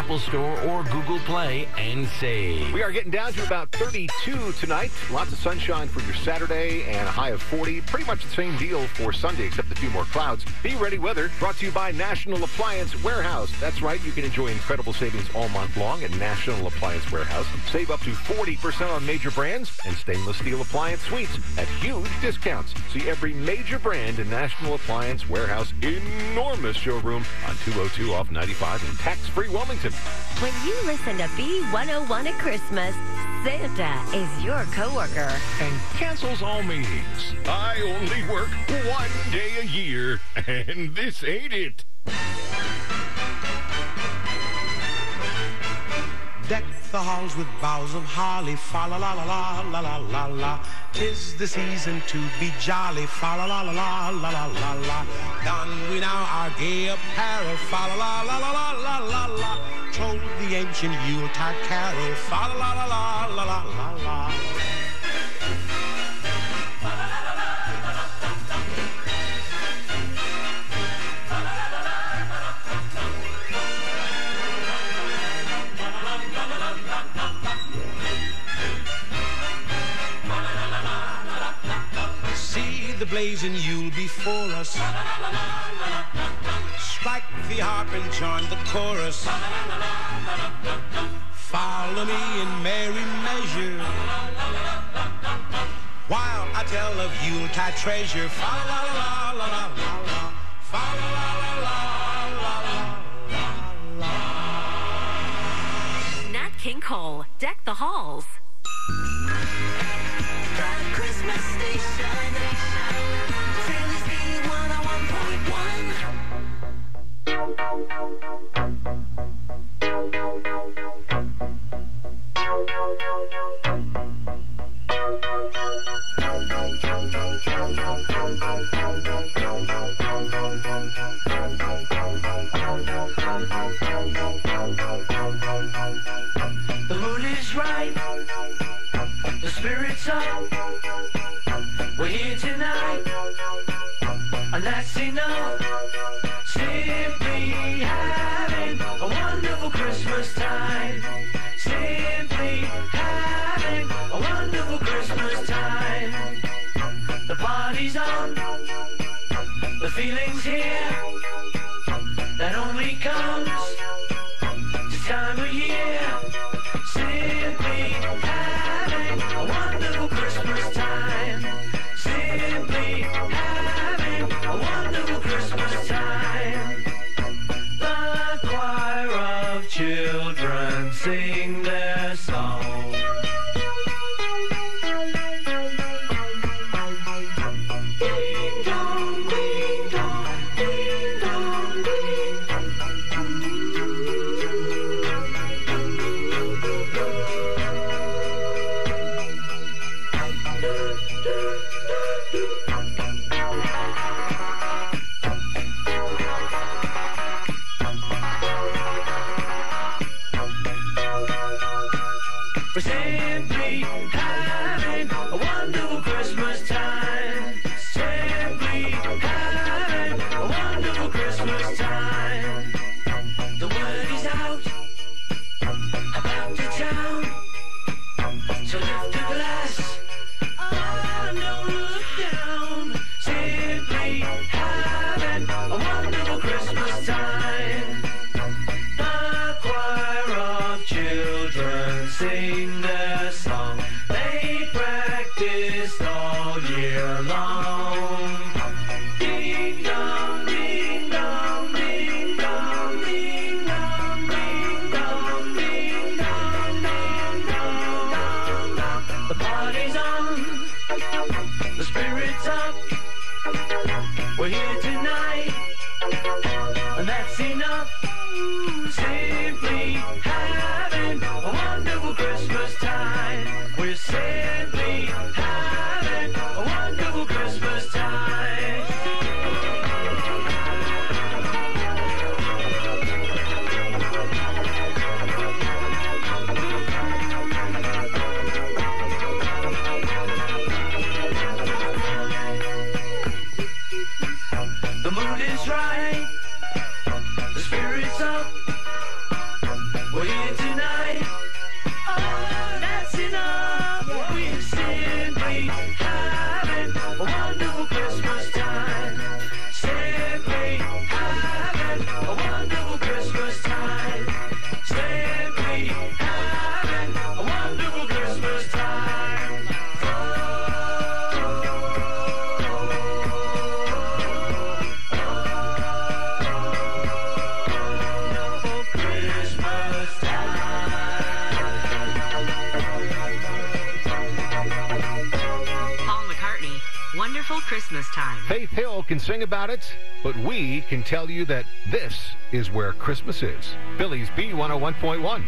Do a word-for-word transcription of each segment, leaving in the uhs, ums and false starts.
Apple Store or Google Play and save. We are getting down to about thirty-two tonight. Lots of sunshine for your Saturday and a high of forty. Pretty much the same deal for Sunday, except a few more clouds. Be ready weather brought to you by National Appliance Warehouse. That's right, you can enjoy incredible savings all month long at National Appliance Warehouse. Save up to forty percent on major brands and stainless steel appliance suites at huge discounts. See every major brand in National Appliance Warehouse enormous showroom on two oh two off ninety-five in tax-free Wilmington. When you listen to B one oh one at Christmas, Santa is your coworker. And cancels all meetings. I only work one day a year, and this ain't it. Deck the halls with boughs of holly, fa la la la la la la la la. 'Tis the season to be jolly, fa la la la la la la la la. Don we now our gay apparel, fa la la la la la la la la. Troll the ancient Yuletide carol, fa la la la la la la la la. The blazing Yule before us. Strike the harp and join the chorus. Follow me in merry measure while I tell of Yuletide treasure. Fa la la la la la la la. Fa la la la la la la la. Nat King Cole, Deck the Halls. The Christmas Station. B one oh one point one. The mood is right. The spirit's up. We're here tonight. And that's enough. Simply having a wonderful Christmas time. Simply having a wonderful Christmas time. The party's on. The feeling's here. That only comes this time of year. Simply having a wonderful Christmas time. Simply having a wonderful Christmas time. The choir of children sing their song. Ding dong, ding dong, ding dong, ding. We're simply having a wonderful Christmas time. Simply having a wonderful Christmas time. The word is out about the town. So lift a glass, oh, don't look down. Simply having a wonderful Christmas time. The choir of children sing their song. They practiced all year long. Ding dong, ding dong, ding dong, ding dong, ding dong, ding dong, dong, dong, dong, dong. The party's on. The spirit's up. We're here tonight. And that's enough. Simply having a wonderful Christmas time. We're simply having a wonderful Christmas time. Christmas time. Faith Hill can sing about it, but we can tell you that this is where Christmas is. Philly's B one oh one point one.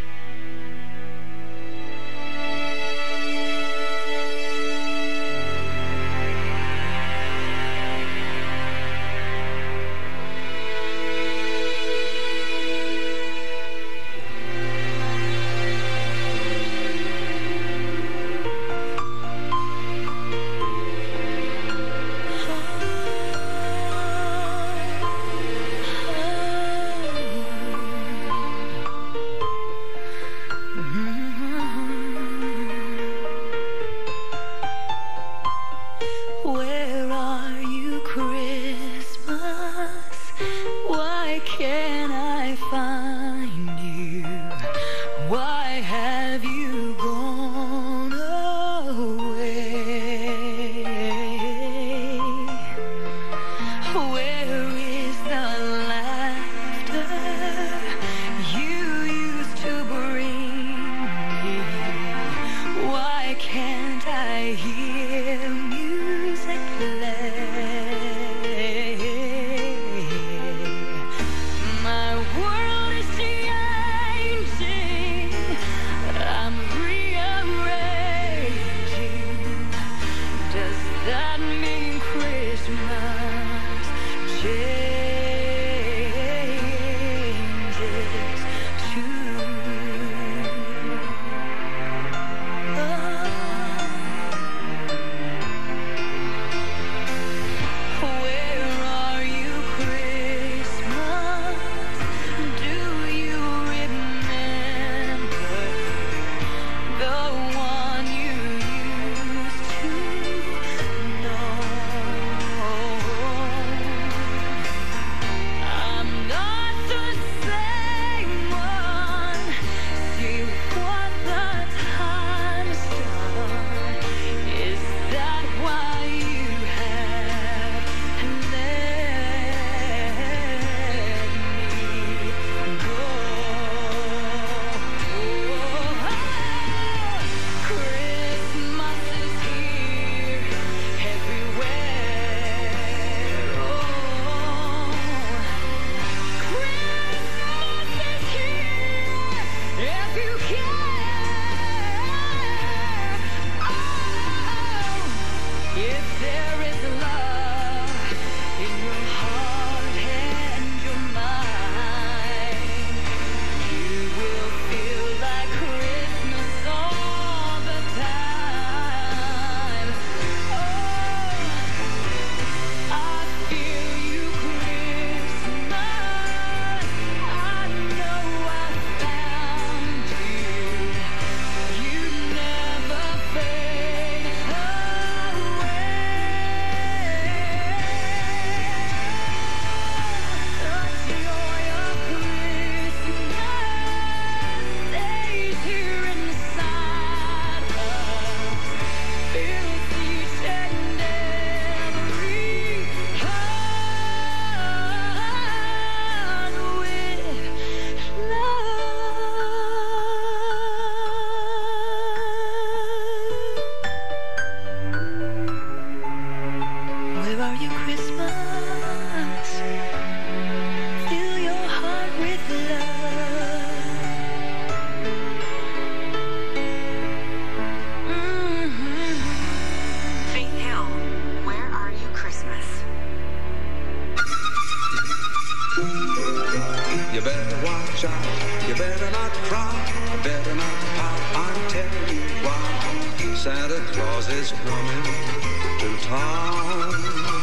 You better not cry, you better not pout. I'm telling you why. Santa Claus is coming to town.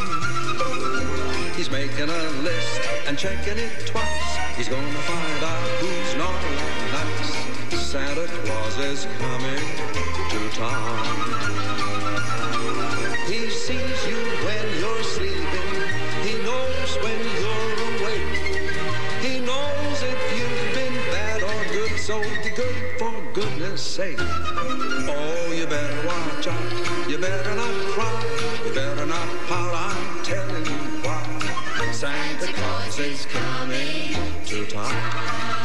He's making a list and checking it twice. He's gonna find out who's naughty and nice. Santa Claus is coming to town. He sees you when you're sleeping. He knows when you're awake. He knows if you've been bad or good, so be good for goodness sake. Oh, you better watch out. You better not cry. You better not pout. I'm telling you why. Santa Claus is coming to town.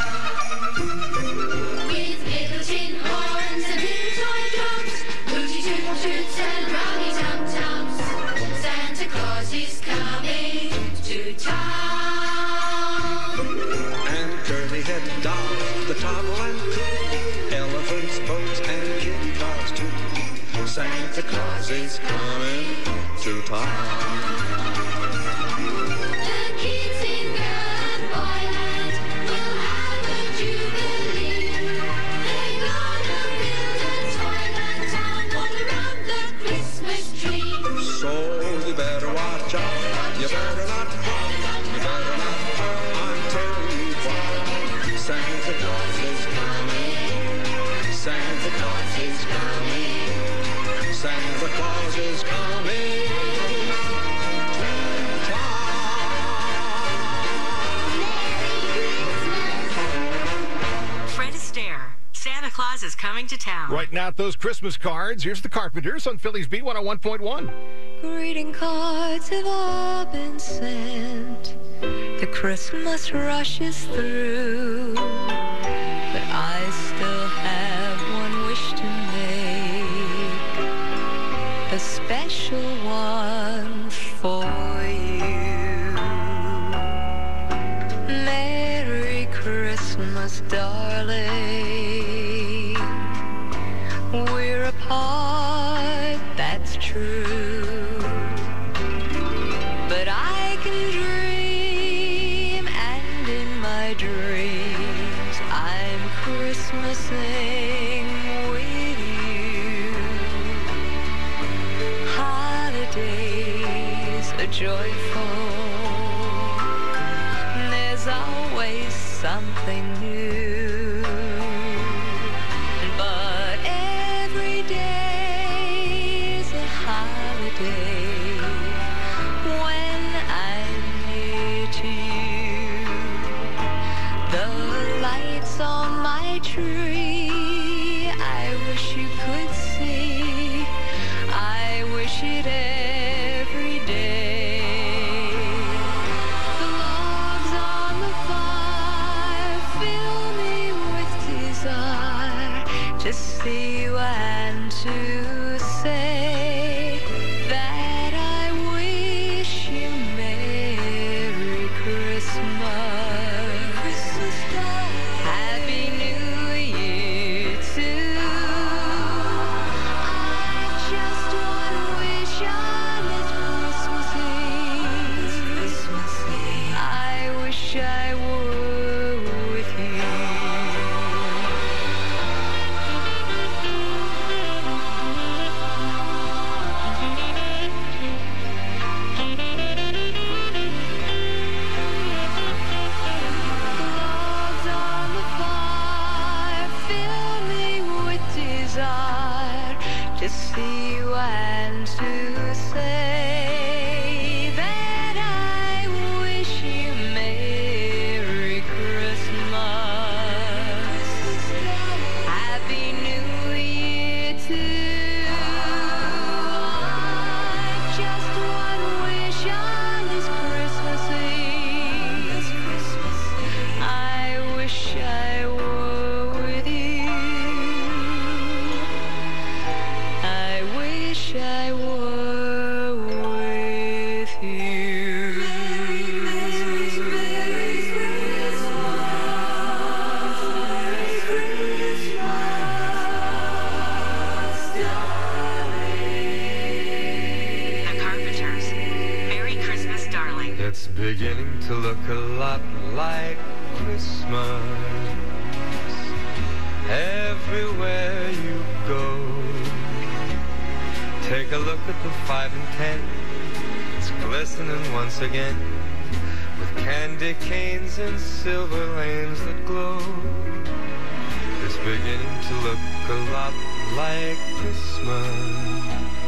With little tin horns and little toy drums, hooty toot toots and rowdy tum tums. Santa is coming to town. The kids in girl and boyland will have a jubilee. They're gonna build a toyland town all around the Christmas tree. So you better watch out. You better not cry. You better not cry. I'm telling you why. Santa Claus is coming. Santa Claus is coming. Santa Claus is coming. Fred Astaire. Santa Claus is coming to town. Writing out those Christmas cards. Here's the Carpenters on Philly's B one oh one point one. Greeting cards have all been sent. The Christmas rush is through. But I still have one wish to make. A special one for you. Merry Christmas, darling. We're apart, that's true. But I can dream, and in my dreams I'm Christmasing with you. Holidays are joyful. There's always something new. But every day is a holiday when I'm near to you. The lights on my tree, I wish you could see. I wish it every day. The logs on the fire fill me with desire to see you and to say that I wish you Merry Christmas. Happy New Year too. I just one wish on this Christmas Eve. I wish I were with you. Logs on the fire fill me with desire to see you and to say that I wish you Merry Christmas. Happy New Year too. I just one wish on this Christmas Eve. I wish I were with you. I wish I were with you. Merry, Merry, Merry Christmas. Merry Christmas, darling. The Carpenters. Merry Christmas, darling. It's beginning to look a lot like Christmas everywhere you go. Take a look at the five and ten. It's glistening once again with candy canes and silver lanes that glow. It's beginning to look a lot like Christmas.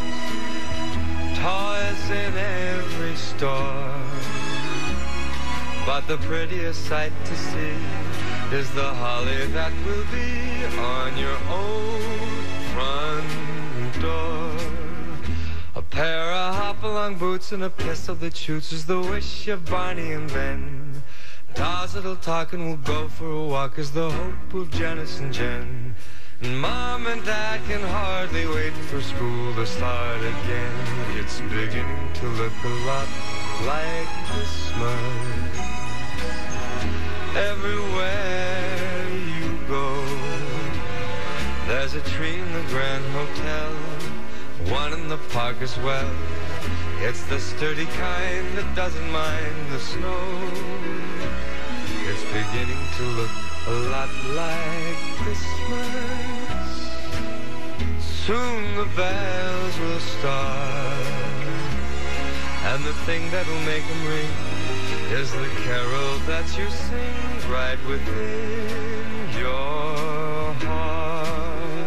Toys in every store. But the prettiest sight to see is the holly that will be on your own front door. A pair of hop-along boots and a pistol that shoots is the wish of Barney and Ben. Dolls that'll talk and will go for a walk is the hope of Janice and Jen. And Mom and Dad can hardly wait for school to start again. It's beginning to look a lot like Christmas everywhere you go. There's a tree in the Grand Hotel one in the park as well. It's the sturdy kind that doesn't mind the snow. It's beginning to look a lot like Christmas. Soon the bells will start, and the thing that'll make them ring is the carol that you sing right within your heart.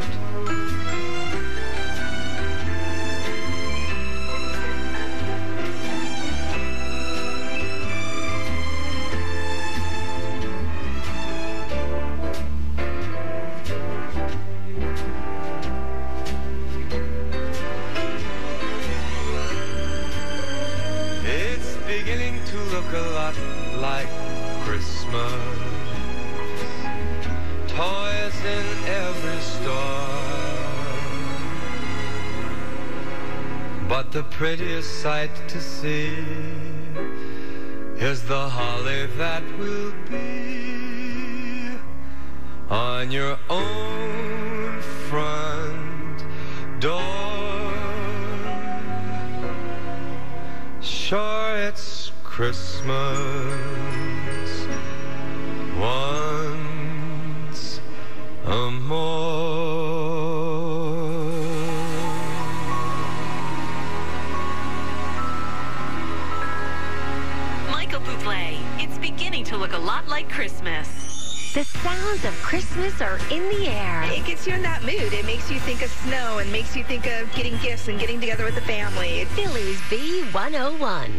Look a lot like Christmas. Toys in every store, but the prettiest sight to see is the holly that will be on your own front door. Sure, it's Christmas once a more. Michael Bublé, it's beginning to look a lot like Christmas. The sounds of Christmas are in the air. It gets you in that mood. It makes you think of snow and makes you think of getting gifts and getting together with the family. Philly's B one oh one.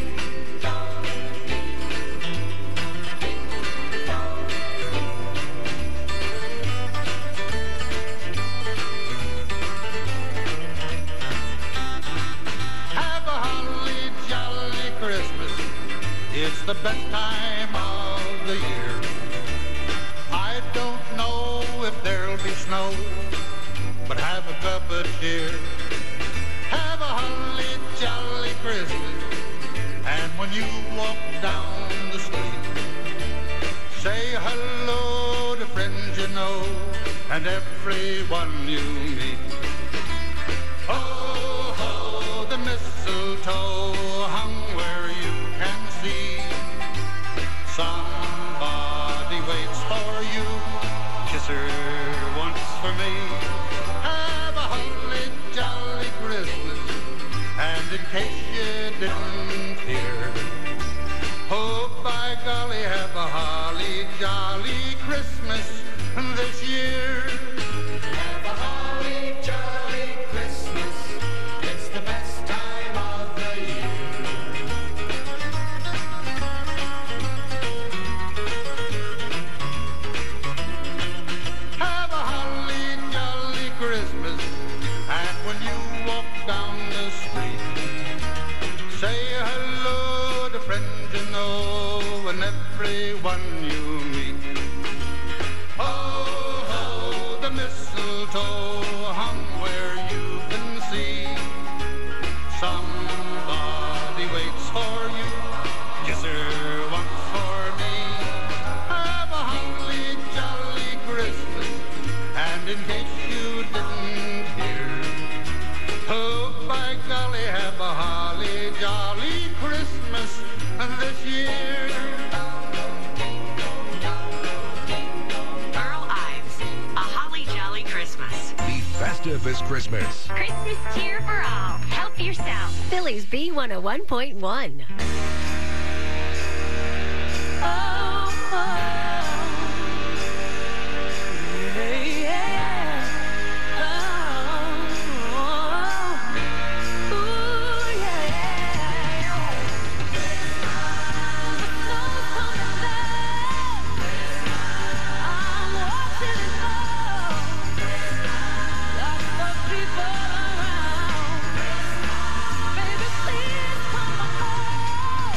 It's the best time of the year. I don't know if there'll be snow, but have a cup of cheer. Have a holly jolly Christmas, and when you walk down the street, say hello to friends you know and everyone you meet. Ho, ho, the mistletoe hung where you can see. Somebody waits for you. Kiss her once for me. Have a holly jolly Christmas, and in case you didn't hear, oh by golly, have a holly jolly Christmas this year. Have a holly jolly Christmas. It's the best time of the year. Have a holly jolly Christmas, and when you walk down the street, say hello to friends you know and everyone you meet. Oh, ho, the mistletoe hung where you can see. Somebody waits for you. Kiss her once for me. Have a holly jolly Christmas, and in case you didn't hear, oh by golly, have a holly jolly Christmas this year. Earl Ives, A Holly Jolly Christmas. Be festive this Christmas. Christmas cheer for all. Help yourself. Philly's B one oh one point one. Baby, please come home.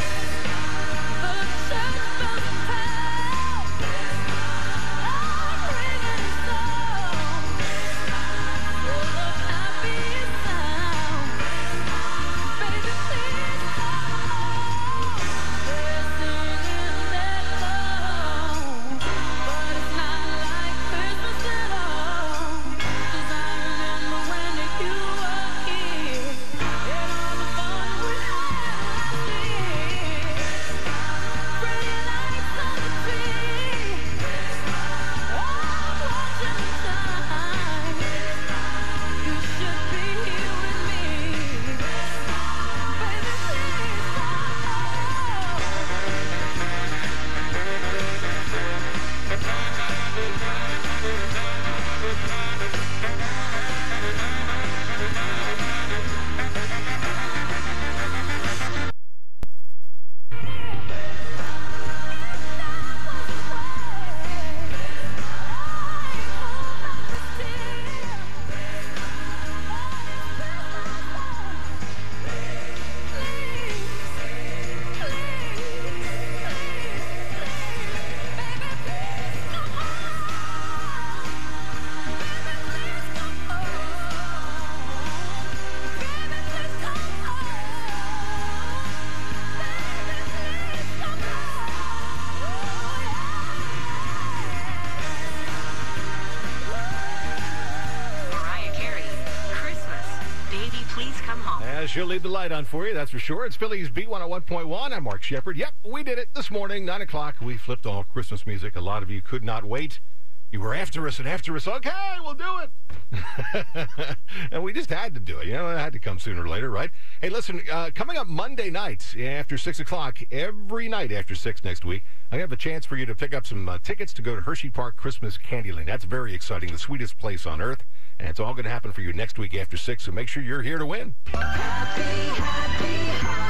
Uh, she'll leave the light on for you, that's for sure. It's Philly's B one oh one point one. I'm Mark Shepard. Yep, we did it this morning, nine o'clock. We flipped all Christmas music. A lot of you could not wait. You were after us and after us. Okay, we'll do it. And we just had to do it. You know, it had to come sooner or later, right? Hey, listen, uh, coming up Monday nights after six o'clock, every night after six next week, I have a chance for you to pick up some uh, tickets to go to Hershey Park Christmas Candy Lane. That's very exciting, the sweetest place on earth. And it's all going to happen for you next week after six, so make sure you're here to win. Happy, happy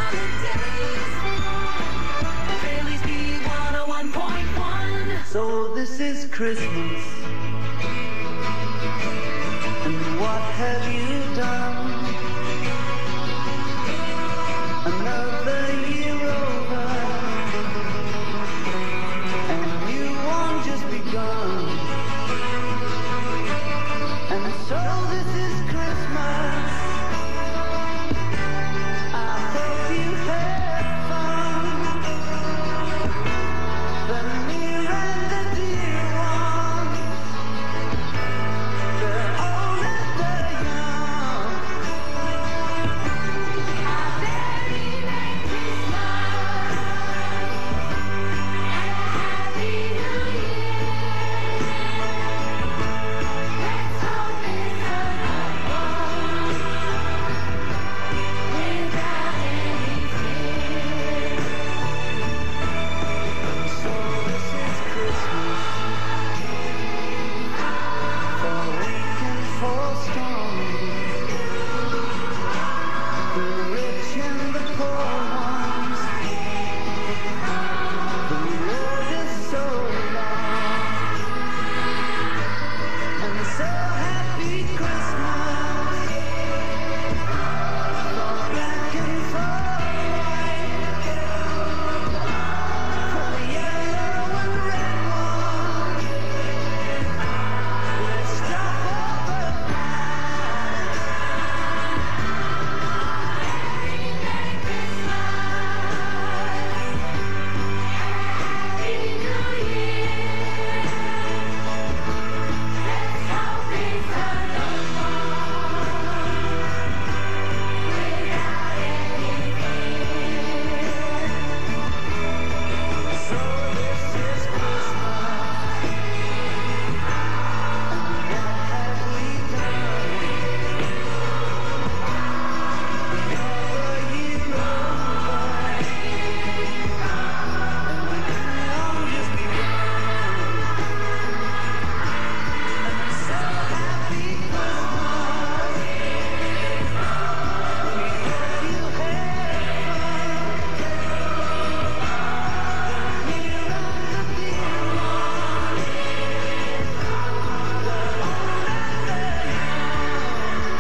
holidays. Philly's B one oh one point one. So this is Christmas, and what have you done? Another year over, and you won't just begun. And so this is Christmas. I hope you had fun. The near and the dear one, the old and the young. A very Merry Christmas and a Happy New Year. Let's hope it's a good one without any fear. So this is Christmas, for weak and for strong, the rich and the poor ones. The road is so long, and so happy Christmas for black and for white, for the yellow and red one. Let's stop all the fights. Very Merry Christmas and a Happy New Year. Let's hope it's a good one without any fear. So this is Christmas, and what have we done? Another year over, and I'm just begun. And so happy Christmas. We hope you had fun. The near and the dear one, the old and the young.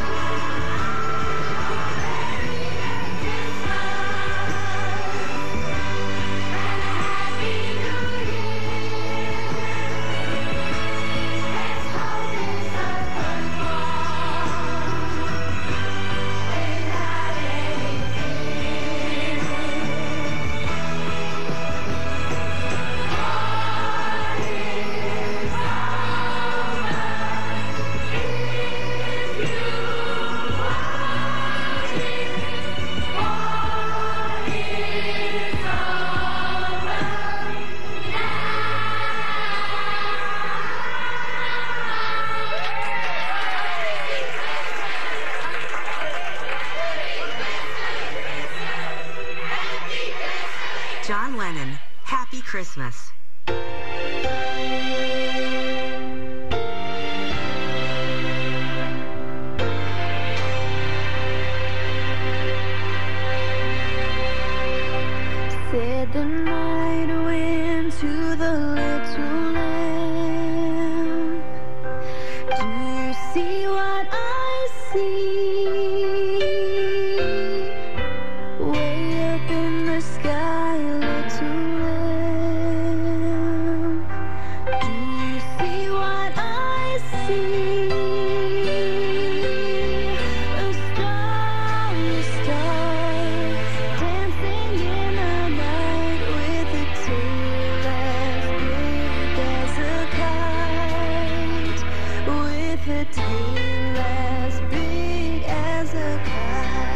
Merry Christmas and a Happy New Year. Let's hope it's a good one without any fear. What is over if you watching? What is John Lennon, Happy Christmas. Said the night wind to the little lamb, do you see what I see? Way up in the sky, little lamb, do you see what I see? A star, a star, dancing in the night with a tail as big as a kite, with a tail as big as a kite.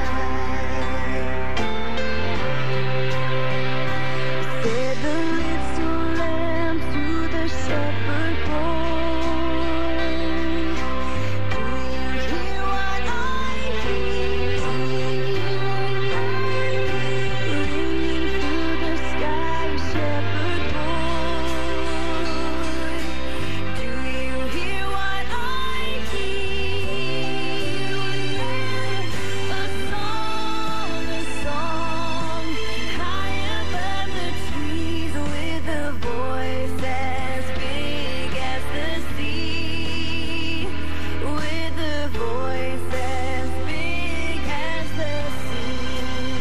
voice as big as the sea.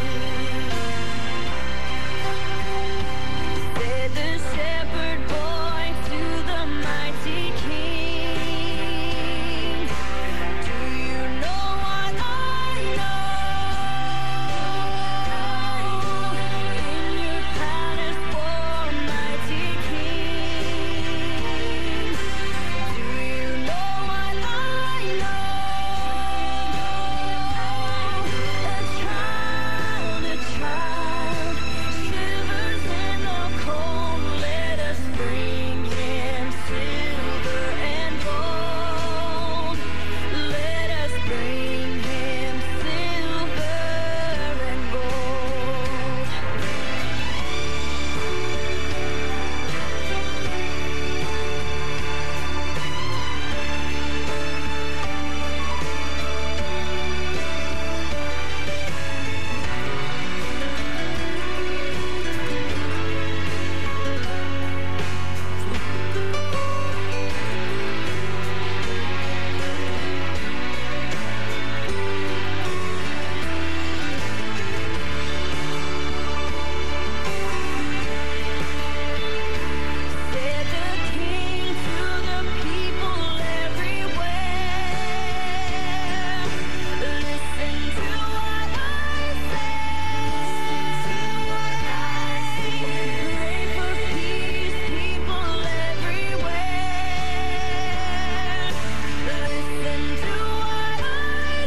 Said the shepherd boy to the mighty king, do you know what I know? In your palace, war, mighty king, do you know what I know? A child, a child, shivers in the cold. Let us bring him silver and gold. Let us bring him silver and gold. Said the king to the people everywhere, listen to what I say. Pray for peace, people everywhere. Listen to what I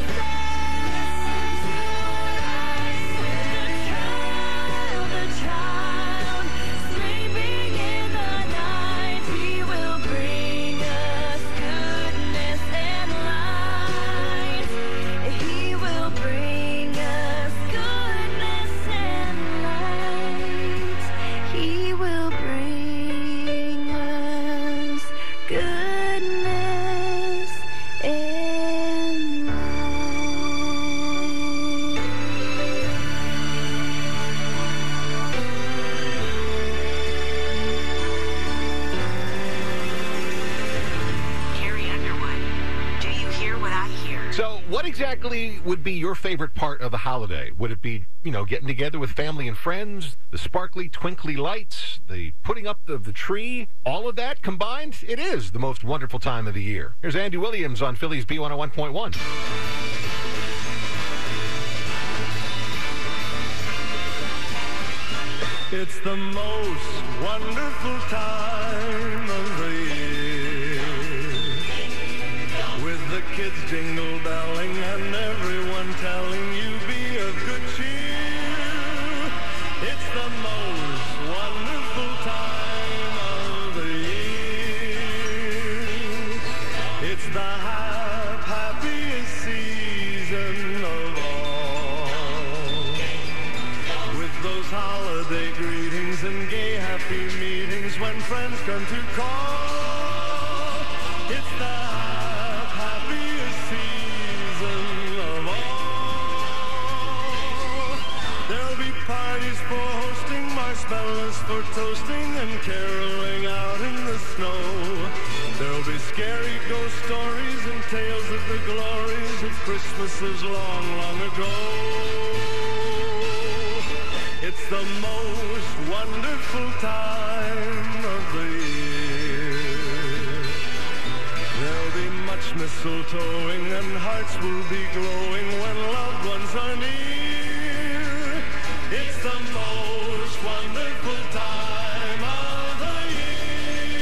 say. The child, the child, sleeping in the night, he will bring us goodness and light. He will bring us goodness and light. He will bring us goodness and Carrie Underwood, do you hear what I hear? So, what exactly would be your favorite part of the holiday? Would it be, you know, getting together with family and friends, the sparkly, twinkly lights, the putting up of the tree, all of that combined? It is the most wonderful time of the year. Here's Andy Williams on Philly's B one oh one point one. It's the most wonderful time of the year, with the kids jingle belling and everyone telling you be of good cheer. It's the most wonderful time of the year. It's the hap- happiest season of all, with those holiday greetings and gay happy meetings when friends come to call. It's the hap- happiest season of all. There'll be parties for hosting, marshmallows for toasting, and caroling out in the snow. There'll be scary ghost stories and tales of the glories of Christmases long, long ago. It's the most wonderful time of the year. There'll be much mistletoeing and hearts will be glowing when loved ones are near. It's the most wonderful time of the year.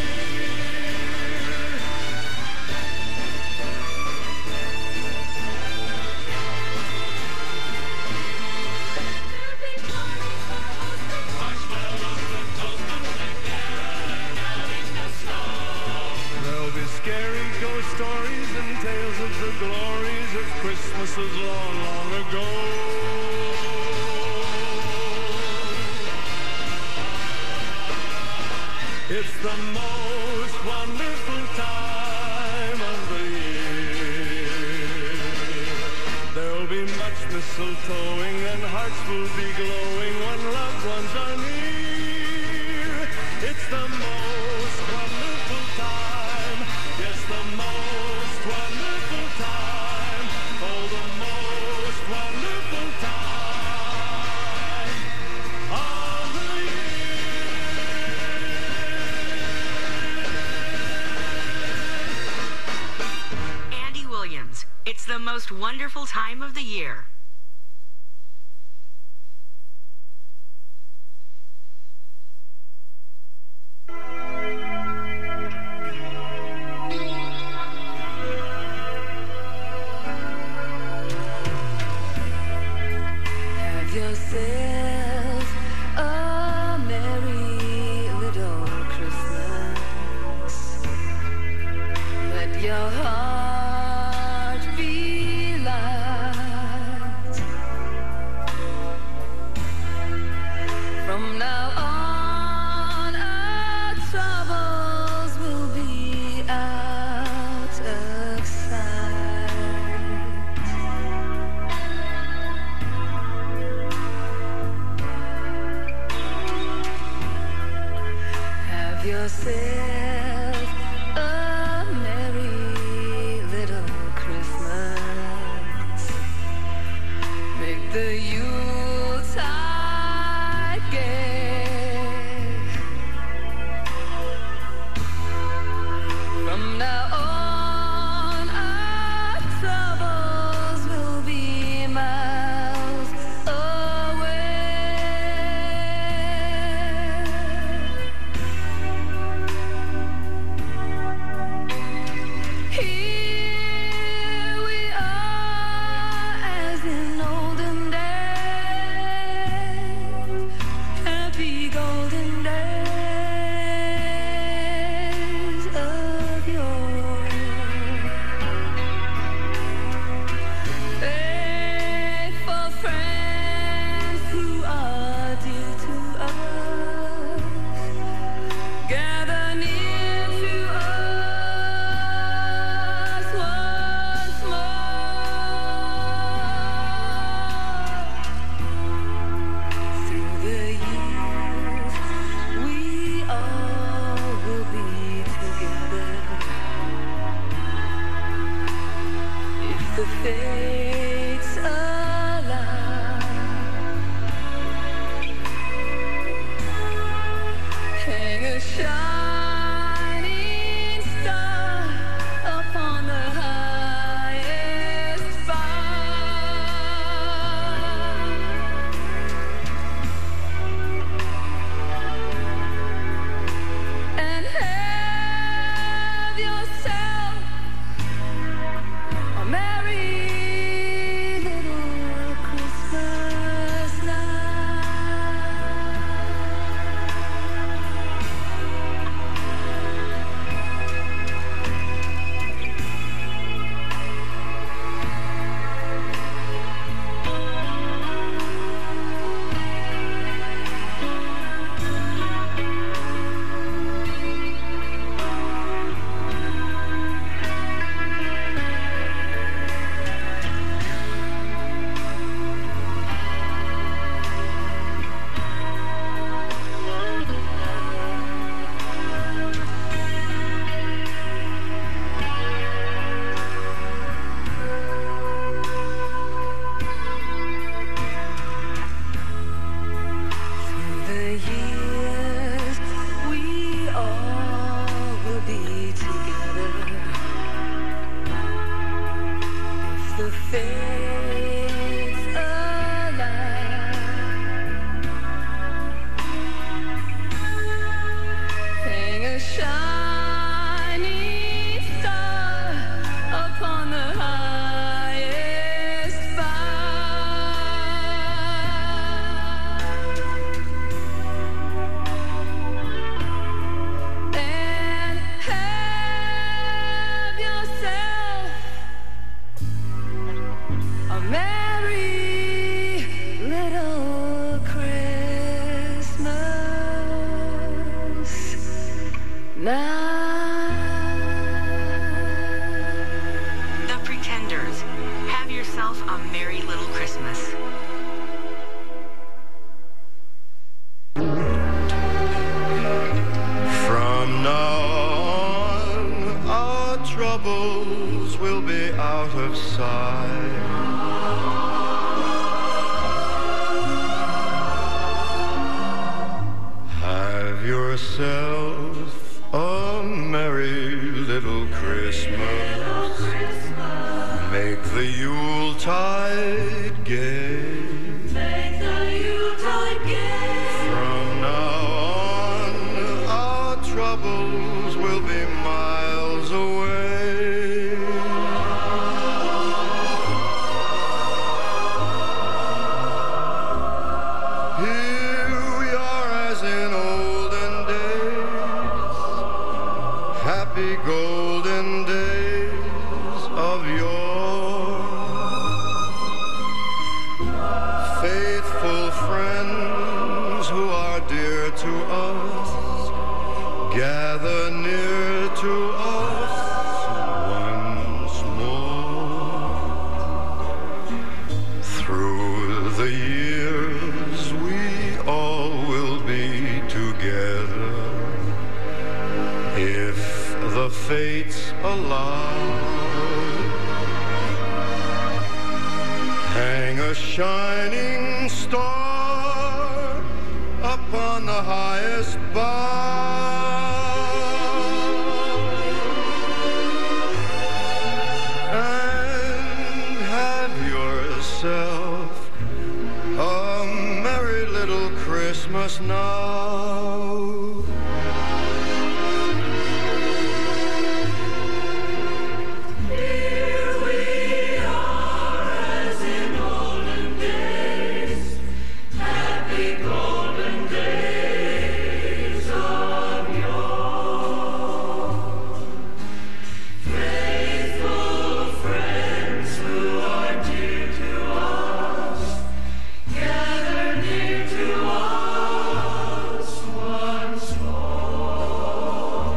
There'll be scary ghost stories and tales of the glories of Christmases long, long ago. It's the most wonderful time of the year. There'll be much mistletoeing and hearts will be glowing when loved ones are near. It's the most wonderful time. Yes, the most wonderful time. Christmas. It's the most wonderful time of the year. Have yourself a merry little Christmas. Let your heart be light. From now on, our troubles will be out of sight. Have yourself a merry little Christmas. Make the Yuletide gay. From now on, our troubles will be miles away. Here we are as in olden days, happy golden days of yore. Faithful friends who are dear to us, gather near to us once more. Through the years, we all will be together. If the fates allow, hang a shining star upon the highest bough, and have yourself a merry little Christmas Through the years, we all will be together. If the fates allow, hang a shining star upon the highest bough, and have yourself a merry little Christmas now. The Pretenders. Have yourself a merry little Christmas. From now on, our troubles will be out of sight. Have yourself a merry little Christmas. Make the Yuletide gay. Make the Yuletide gay. From now on, our troubles will be miles away. Here we are as in olden days, happy golden days of yore. Faithful friends who are dear to us, gather near to us once more. Through the years we all will be together, if the fates allow. Hang a shining star upon the highest bough, and have yourself a merry little Christmas now. Here we are as in olden days, happy golden days of yore. Faithful friends who are dear to us, gather near to us once more.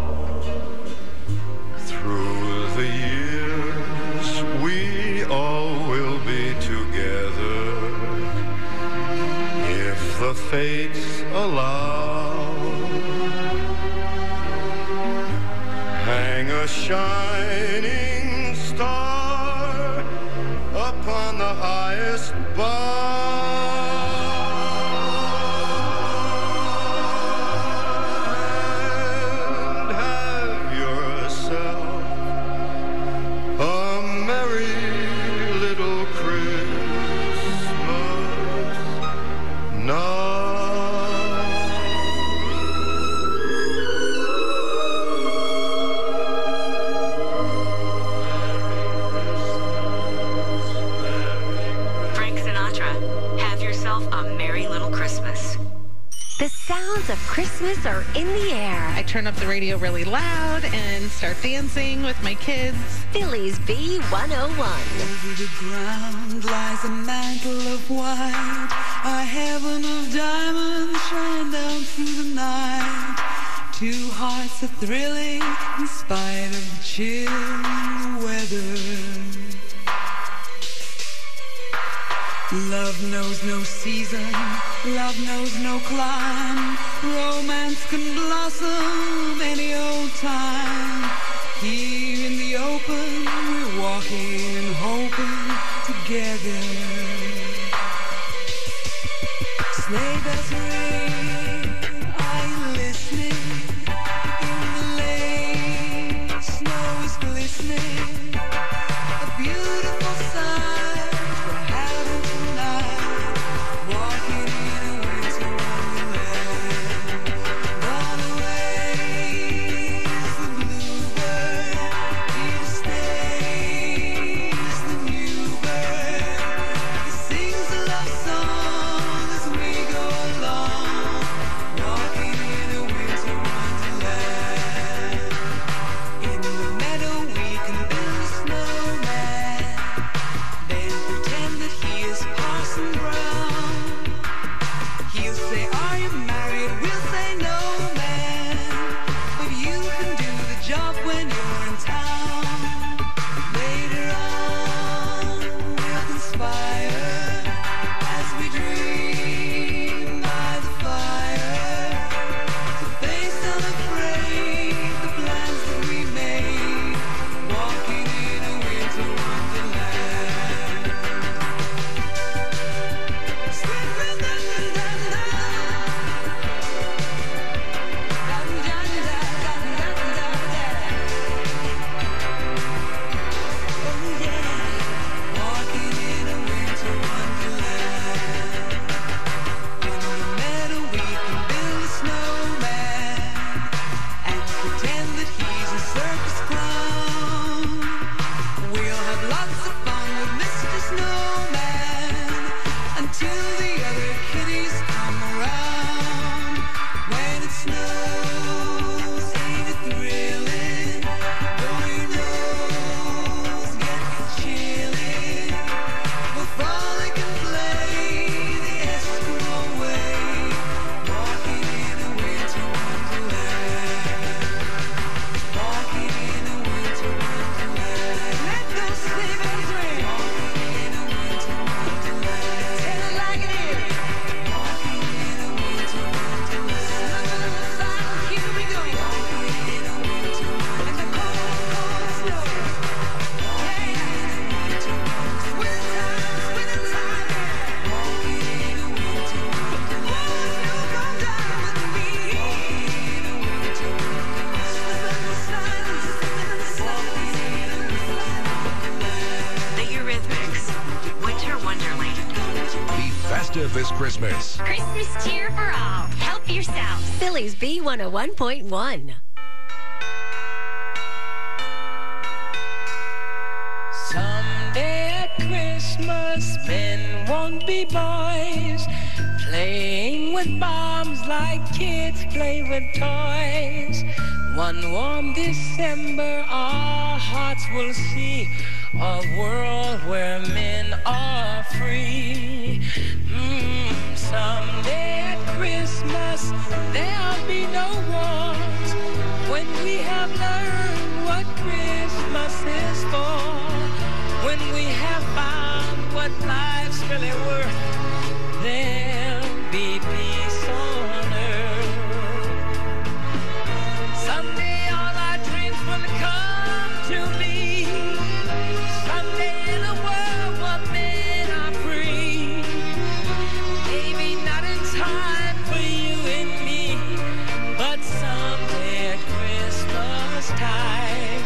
Through the years we all will be together, if the fates allow. Hang a shining star upon the highest bough, and have yourself a merry little Christmas now. Frank Sinatra, have yourself a merry little Christmas. The sounds of Christmas are in the air. I turn up the radio really loud and start dancing with my kids. Philly's B one oh one. Over the ground lies a mantle of white, a heaven of diamonds shine down through the night. Two hearts are thrilling in spite of the chill in the weather. Love knows no season, love knows no clime. Romance can blossom any old time. Here in the open, we're walking and hoping together. Sleigh bells ring, are you listening? In the lane, snow is glistening. A beautiful sight we're having tonight. Walking in a winter wonderland. Gone away is the bluebird. Here to stay is the new bird. this Christmas. Christmas cheer for all. Help yourself. Philly's B one oh one point one. Someday at Christmas, men won't be boys, playing with bombs like kids play with toys. One warm December, our hearts will see a world where men are free. Mm, someday at Christmas, there'll be no wars when we have learned what Christmas is for. When we have found what life's really worth, there'll be peace on earth. Someday all our dreams will come to me. Someday in a world where men are free. Maybe not in time for you and me, but someday at Christmas time.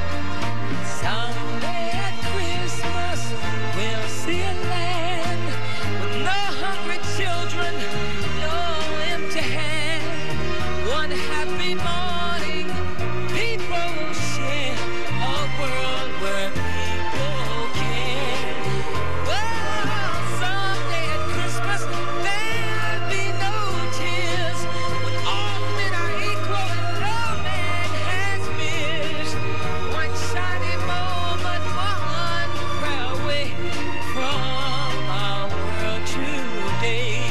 Someday at Christmas we'll see a land with no hungry children, no empty hand. One happy morning, people will share a world where people can. Well, someday at Christmas there'll be no tears, when all men are equal and no man has fears. One shiny moment, one prayer away from our world today.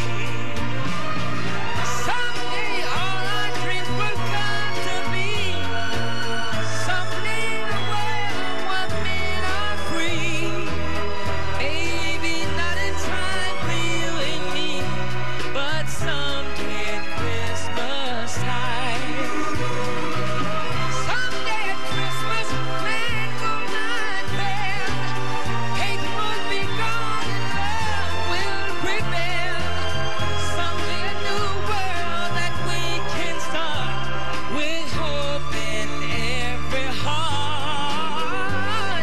Someday all our dreams will come to me. Someday in a world where men are free. Maybe not in time for you and me, but someday at Christmas time. Someday at Christmas, men will not bend. Hate will be gone and love will prevail. Someday a new world that we can start with hope in every heart.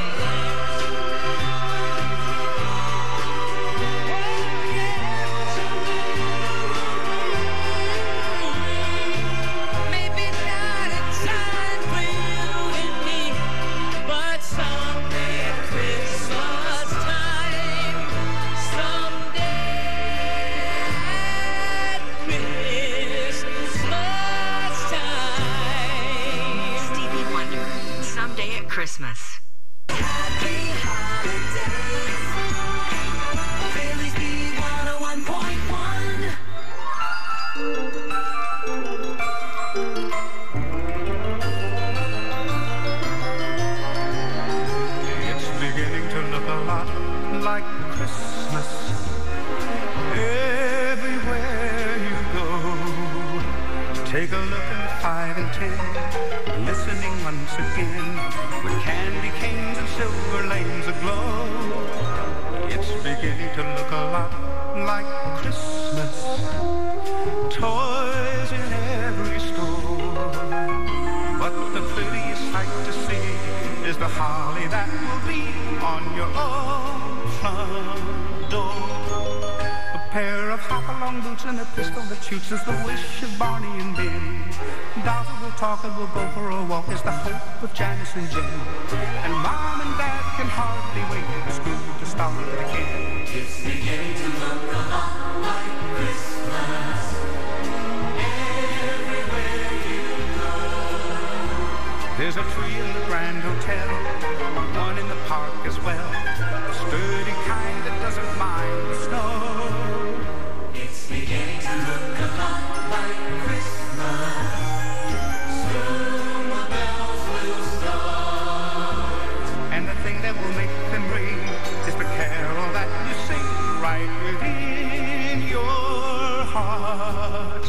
Maybe not in time for you and me, but someday at Christmas time. Someday at Christmas time. Stevie Wonder, Someday at Christmas. Philly's B one oh one point one. It's beginning to look a lot like Christmas everywhere you go. Take a look at five and ten, listening once again, with candy canes and silver lanes aglow. It's beginning to look a lot like Christmas. Toys in every store. But the prettiest sight to see is the holly that will be on your own front door. A pair of hop-along boots and a pistol that shoots is the wish of Barney and Ben. Dolls that will talk and will go for a walk is the hope of Janice and Jen. And Mom and Dad can hardly wait for school to start again. It's beginning to look a lot like Christmas everywhere you go. There's a tree in the Grand Hotel, one in the park as well, the sturdy kind that doesn't mind the snow. It's beginning to look a lot like Christmas. Soon the bells will start. And the thing that will make them ring is the carol that you sing right within your heart.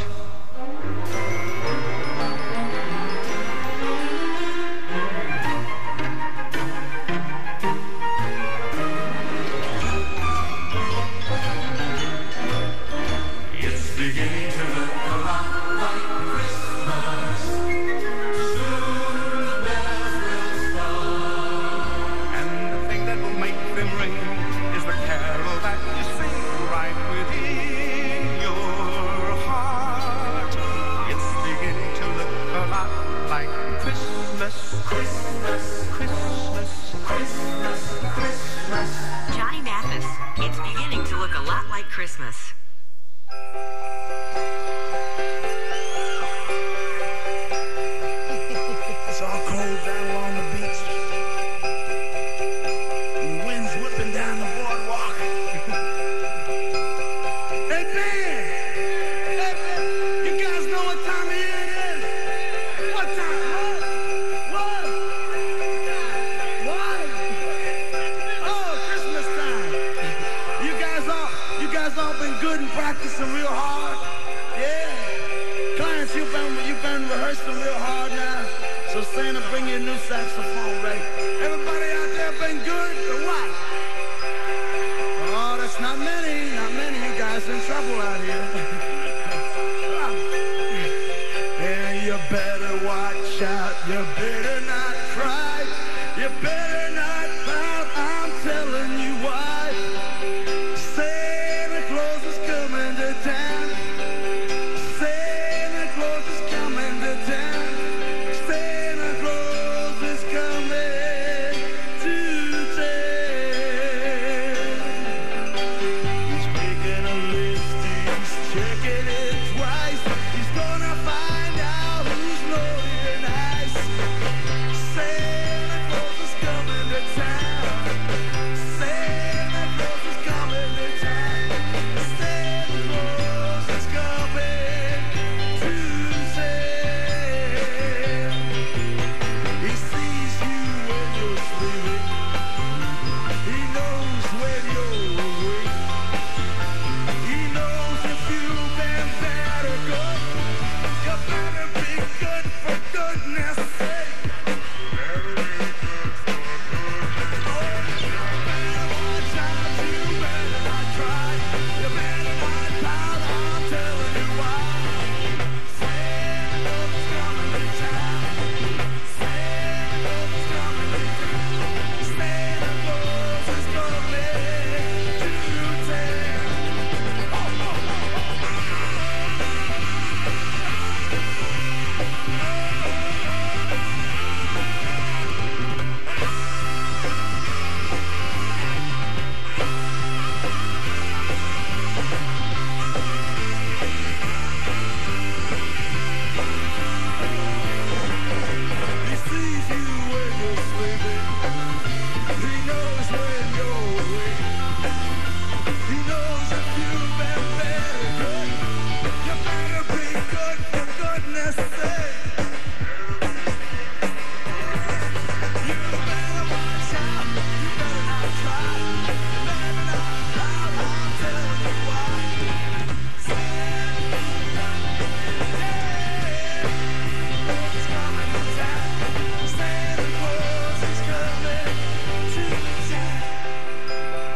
Christmas, Christmas, Christmas, Christmas. Johnny Mathis, it's beginning to look a lot like Christmas. It's all cold down along the beach. And the wind's whipping down the boardwalk. Hey man! Hey man! You guys know what time of year it is? What time? What? What? What? Oh, Christmas time. You guys all, you guys all been good and practicing real hard? Yeah. Clients, you've been, you've been rehearsing real hard now. So Santa, bring your new saxophone ready. Everybody out there been good or what? Oh, that's not many, not many. You guys in trouble out here. And you better watch out. You better not cry. You better not pout. I'm telling you why. Santa Claus is coming to town. Santa Claus is coming to town. Santa Claus is coming to town. He's making a list, he's checking it twice. He's gonna find out who's naughty and nice. Santa Claus is coming to town. Santa Claus is coming to town. Santa Claus is coming to town. He sees you when you're sleeping. He knows when you're awake. He knows if you've been bad or good. You better be good for goodness sake. Oh, you better watch out. You better not cry. You better not pout. I'm telling you why. Santa Claus is coming to town. Santa Claus is coming to town. Santa Claus is coming to town. Oh, oh, oh, He sees you when you're sleeping. He knows when you're awake. He knows if you've been bad or good. You better be good for goodness sake. You better watch out. You better not try. You better not pout. I'm telling you why. Santa Claus is coming to town. Santa Claus is coming to town.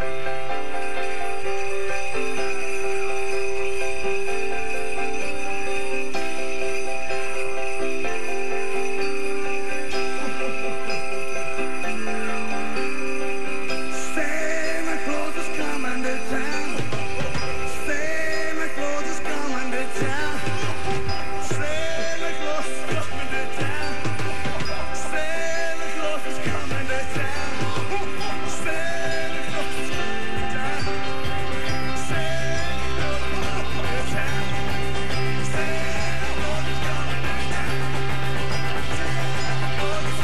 Santa Claus is coming to town. Santa Claus is coming to town. Santa Claus is coming to town. Santa Claus is coming to town. Santa Claus is coming to town. Santa Claus is coming to town. Santa Claus is coming to town. Santa Claus is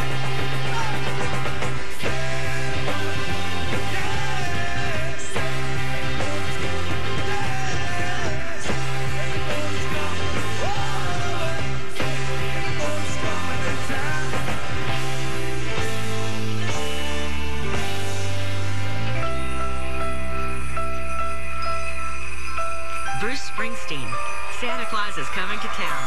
Bruce Springsteen, Santa Claus is coming to town.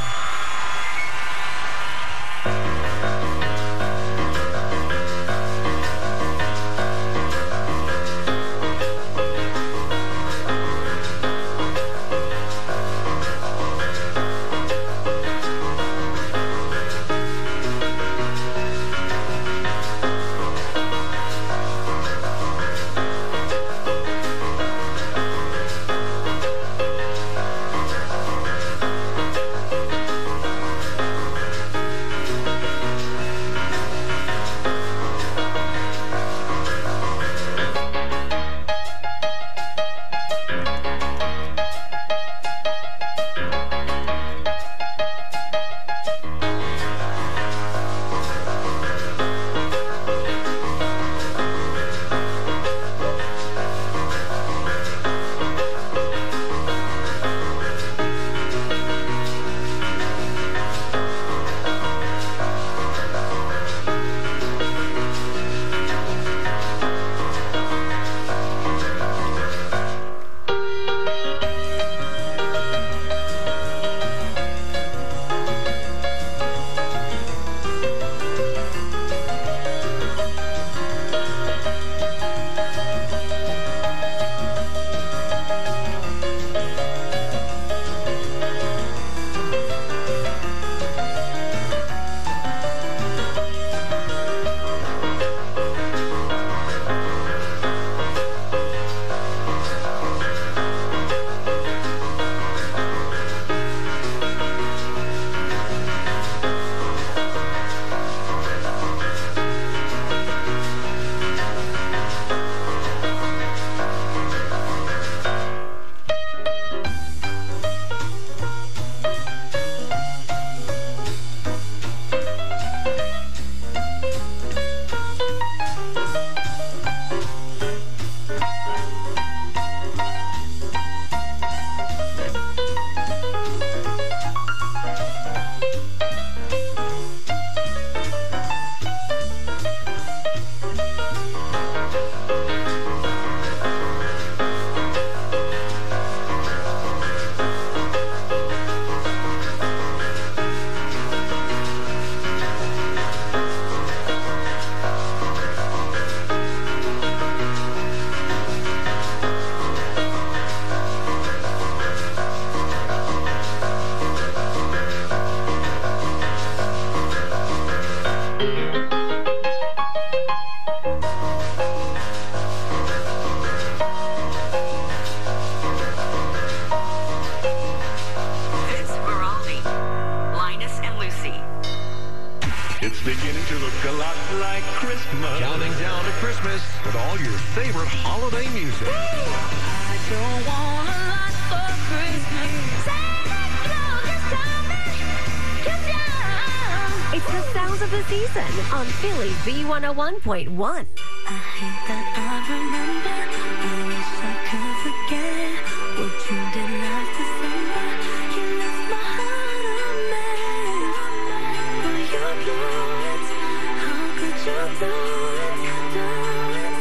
Christmas. Counting down to Christmas with all your favorite holiday music. I don't want a lot for Christmas. Santa Claus is coming to town. It's the sounds of the season on Philly B one oh one point one. I hate that I remember. I wish I could forget what you did last December. You left my heart a mess. But you blew it. How could you do it? Do it.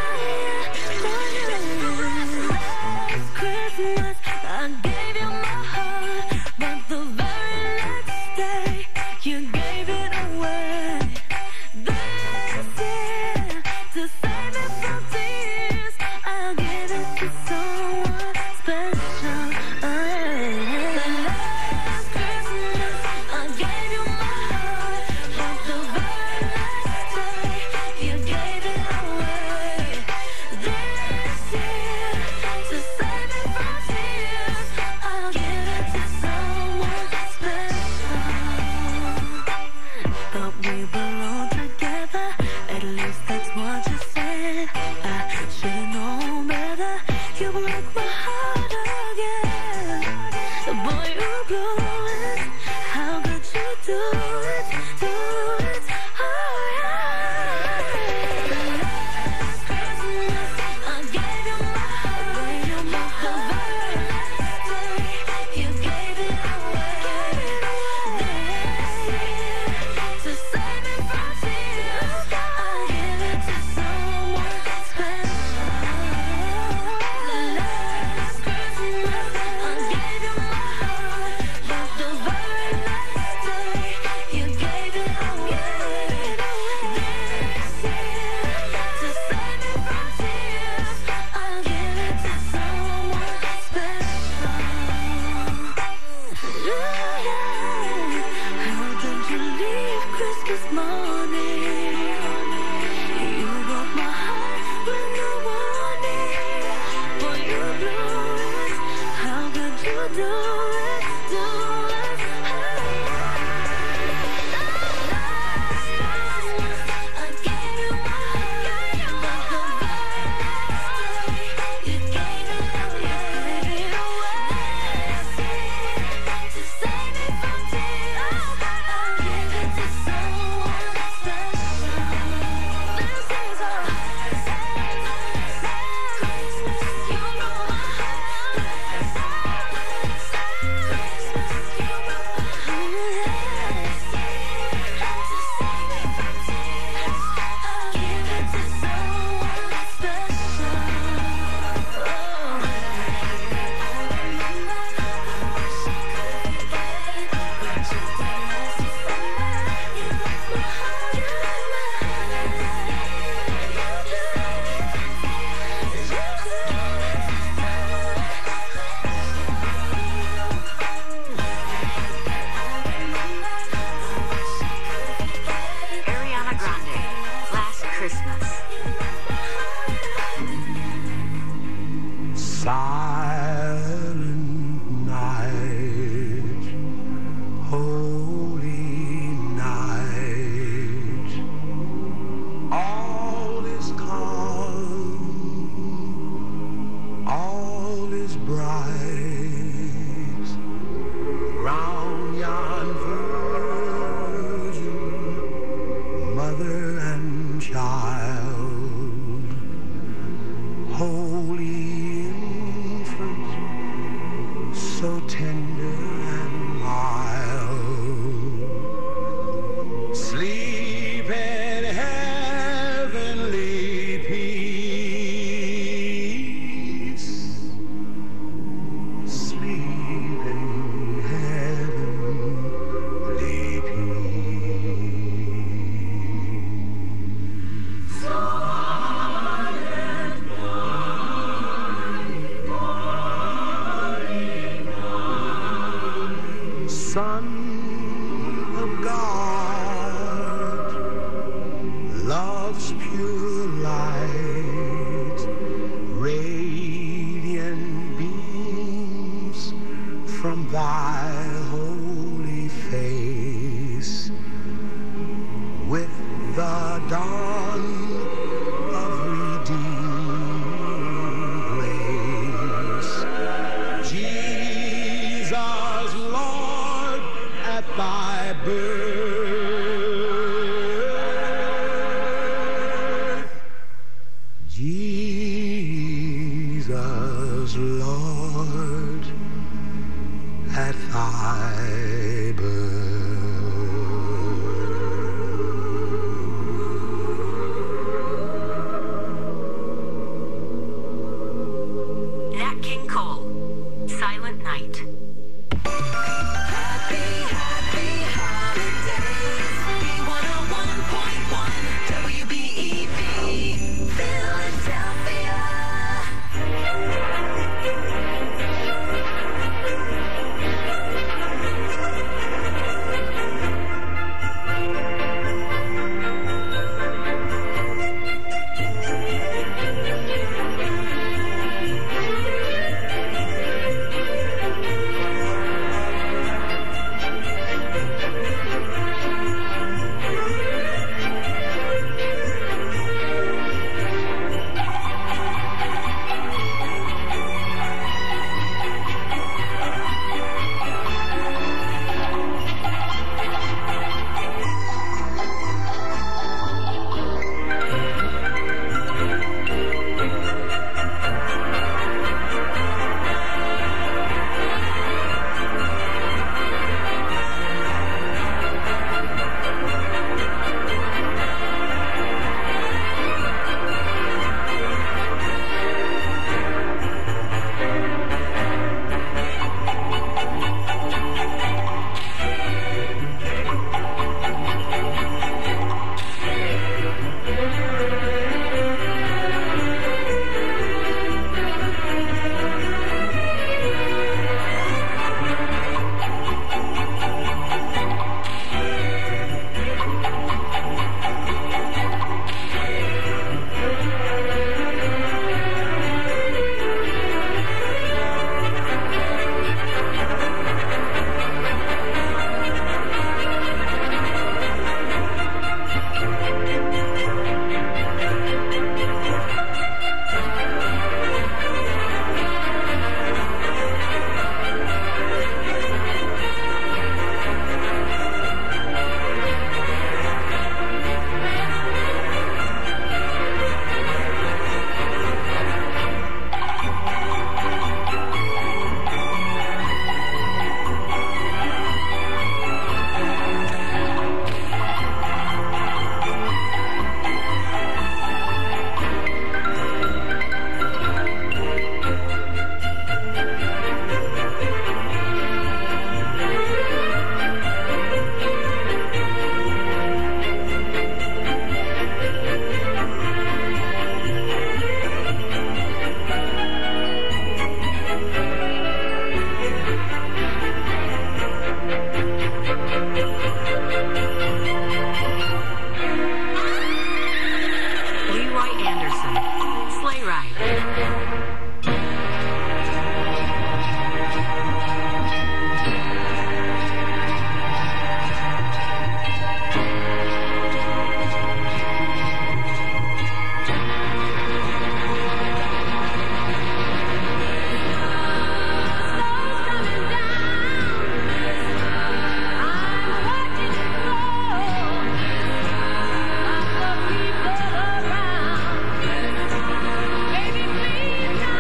Last Christmas, I gave you my heart, but the very next day, you gave it away. This year, to save it from tears, I'll give it to someone special. The last Christmas, I gave you my heart, but the very next day, you gave it away. This year, to save it from tears, I'll give it to someone special. Thought we belong together, at least that's what you said. I should've known better. You broke my heart again. Boy, you blew it. How could you do it? Do it. Oh, yeah. The last Christmas, I gave you my heart. The very next day, you gave it away. This year, to save it from tears, I'll give it to someone special. The last Christmas, I gave you my heart, but the very next day, you gave it away. This year, to save it from tears, I'll give it to someone special. How did you leave Christmas morning? You broke my heart with no warning. Boy, you blew it. How could you do it? Do it. I gave you my heart, but the very next day, you gave it away. To save it from tears, I'll give it to someone special. This is a Christmas. You broke my heart. Christmas. You broke my heart. To save it from tears, I'll give it to someone special. Ariana Grande, Last Christmas. Silent night, holy night, all is calm, all is bright, round yon virgin, mother and child, holy infant, so tender and mild, sleep in heavenly peace, sleep in heavenly peace. Son of God, love's pure light, radiant beams from thy holy face, with the dawn Christmas, Lord, at thy birth. Nat King Cole, Silent Night. Happy, happy holidays. B one oh one point one W B E B, Philadelphia. Baby, please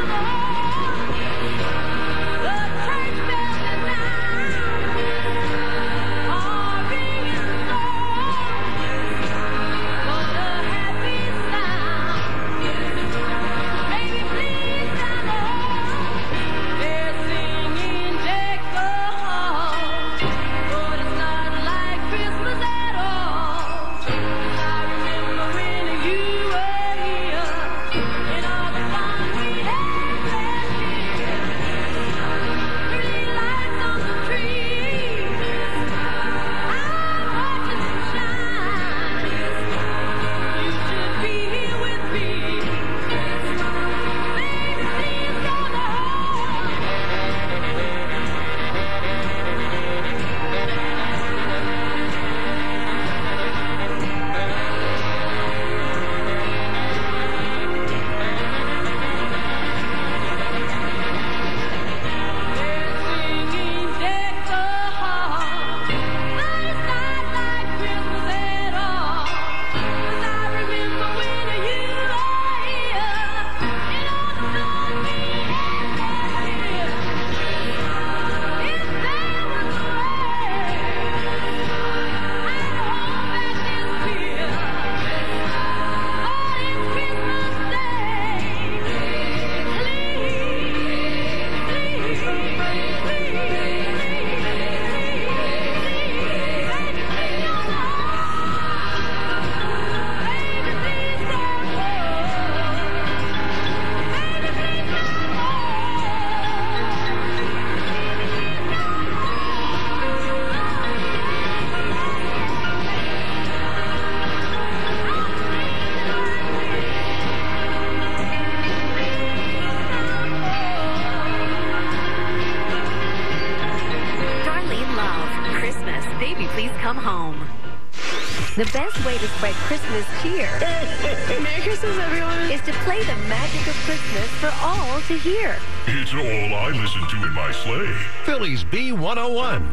The best way to spread Christmas cheer Merry Christmas, everyone. is to play the magic of Christmas for all to hear. It's all I listen to in my sleigh. Philly's B one oh one.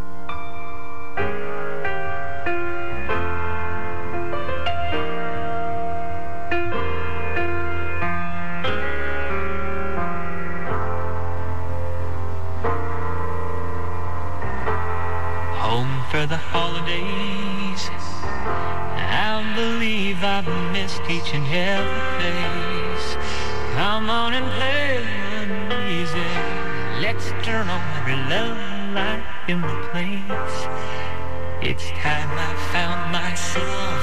Home for the holidays. I believe I've missed each and every face. Come on and play easy. Let's turn on every love light in the place. It's time I found myself